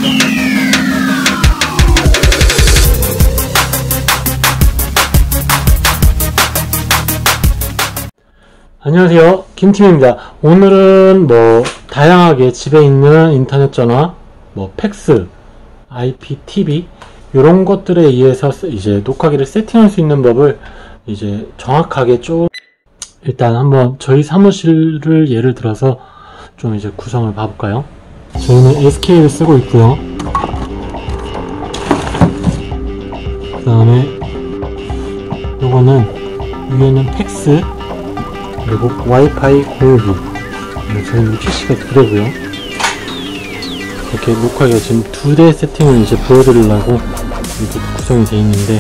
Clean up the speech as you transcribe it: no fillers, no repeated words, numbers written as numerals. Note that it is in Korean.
안녕하세요, 김팀입니다. 오늘은 다양하게 집에 있는 인터넷 전화, 팩스, IPTV 이런 것들에 의해서 이제 녹화기를 세팅할 수 있는 법을 이제 정확하게 일단 한번 저희 사무실을 예를 들어서 좀 이제 구성을 봐볼까요? 저희는 SK를 쓰고 있고요. 그 다음에 요거는 위에는 팩스, 그리고 와이파이 공유. 저희는 PC가 2대고요. 이렇게 녹화기가 지금 2대 세팅을 이제 보여드리려고 이렇게 구성이 되어 있는데,